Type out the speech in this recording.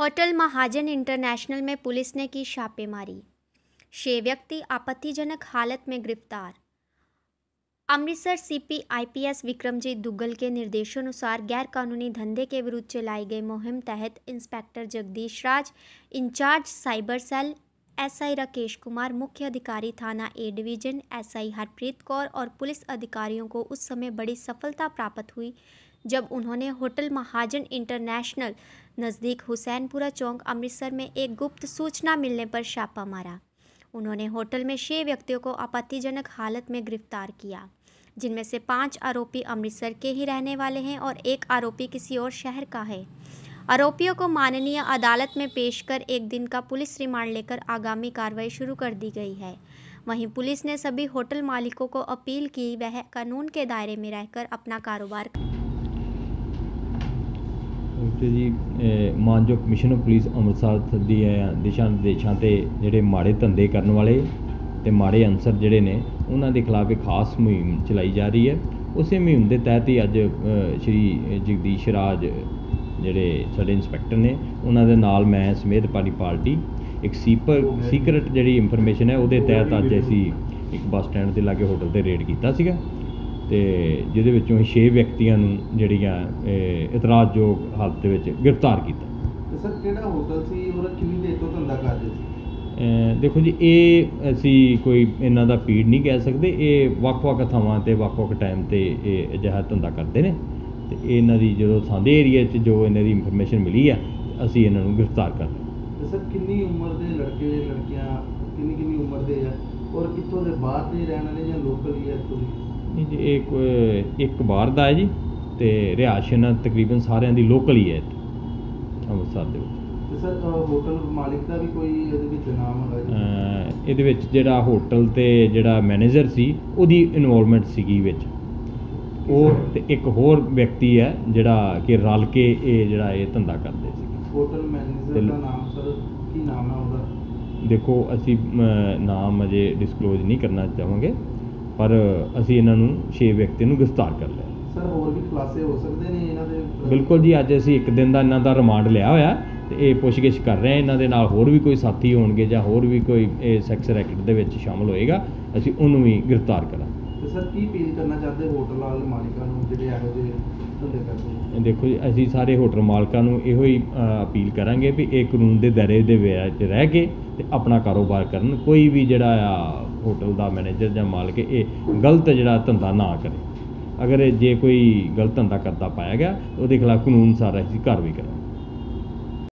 Hotel Mahajan international में police ने की छापेमारी। 6 व्यक्ति आपत्तिजनक हालत में गिरफ्तार। अमृतसर सीपी आईपीएस विक्रमजीत दुग्गल के निर्देशानुसार गैरकानूनी धंधे के विरुद्ध चलाई गई मुहिम तहत inspector Jagdish Raj, incharge cyber cell, SI Rakesh Kumar, मुख्य अधिकारी थाना A division SI Harpreet Kaur और पुलिस अधिकारियों को उस समय बड़ी सफलता प्राप्त हुई जब उन्होंने होटल महाजन इंटरनेशनल नज़दीक हुसैनपुरा चौक अमृतसर में एक गुप्त सूचना मिलने पर छापा मारा। उन्होंने होटल में 6 व्यक्तियों को आपत्तिजनक हालत में गिरफ्तार किया, जिनमें से 5 आरोपी अमृतसर के ही रहने वाले हैं और 1 आरोपी किसी और शहर का है। आरोपियों को माननीय अदालत में पेश कर 1 दिन का पुलिस रिमांड लेकर आगामी कार्रवाई शुरू कर दी गई है। वहीं पुलिस ने सभी होटल मालिकों को अपील की वह कानून के दायरे में रहकर अपना कारोबार जी मानयोग कमिश्नर पुलिस अमृतसर दी दिशा निर्देशों से जोड़े माड़े धंधे करने वाले ते माड़े अंसर जोड़े ने उन्होंने खिलाफ एक खास मुहिम चलाई जा रही है। उस मुहिम के तहत ही अज श्री जगदीश राज जोड़े साडे इंस्पैक्टर ने उन्होंने नाल मैं समेत पारी पार्टी एक सीक्रेट जी इंफॉर्मेशन है उसके तहत अज असी एक बस स्टैंड के लागे होटल से रेड किया तो जिहदे विचों 6 व्यक्तियों जिहड़ियां इतराज़योग हालत में गिरफ्तार किया। सर किहड़ा होटल सी और कितनी देर तो धंधा करदे सी? देखो जी ये असी कोई इन्हां दा पीड़ नहीं कह सकते, ये वक्-वक् थावां ते वक्-वक् टाइम ते अजिहा धंधा करते हैं। तो इन्हां दी जो सांधे एरिया जो इन्हां दी इंफॉर्मेशन मिली है असी इन्हां नूं गिरफ्तार कर लिया। सर कितनी उम्र के लड़के लड़कियां कितनी उम्र के है और कितों के बाहर के रहने वाले या लोकल ही है इत्थों दी? नहीं जी एक बाहर का है जी तो रिहायश तकरीबन सारे की लोकल ही है अमृतसर के। सर होटल मालिक का भी कोई नाम है? ये जोड़ा होटल ते जोड़ा मैनेजर सी उहदी इनवॉल्वमेंट सी विच ते एक होर व्यक्ति है जोड़ा कि रल के जोड़ा ये धंधा करते सी। होटल मैनेजर का नाम सर की नाम है उसका? देखो असी नाम अजे डिस्कलोज नहीं करना चाहांगे पर असी इन्हां नूं 6 व्यक्ति नूं गिरफ्तार कर लिया। सर होर भी खुलासे हो सकते हैं इन्हां दे? बिल्कुल जी, अज असी 1 दिन का इन्हां दा रिमांड लिया होया ते ये पुछगिछ कर रहे हैं। इन्हां दे नाल होर भी कोई साथी होणगे जां होर भी कोई सैक्स रैकेट दे विच शामिल होएगा, असी उहनूं भी गिरफ्तार करांगे। तो सर की अपील करना चाहते होटल वाले मालिकां नूं जिहड़े इहो जिहे धंधे करदे? देखो जी असी सारे होटल मालकां नूं इहो ही अपील करांगे भी ये कानून के दायरे दे विच रह के ते अपना कारोबार करन। कोई भी जिहड़ा होटल का मैनेजर जां मालिक ये गलत जिहड़ा धंधा ना करे। अगर जे कोई गलत धंधा करता पाया गया तो उसके खिलाफ कानून सारा असीं कार्रवाई करांगे।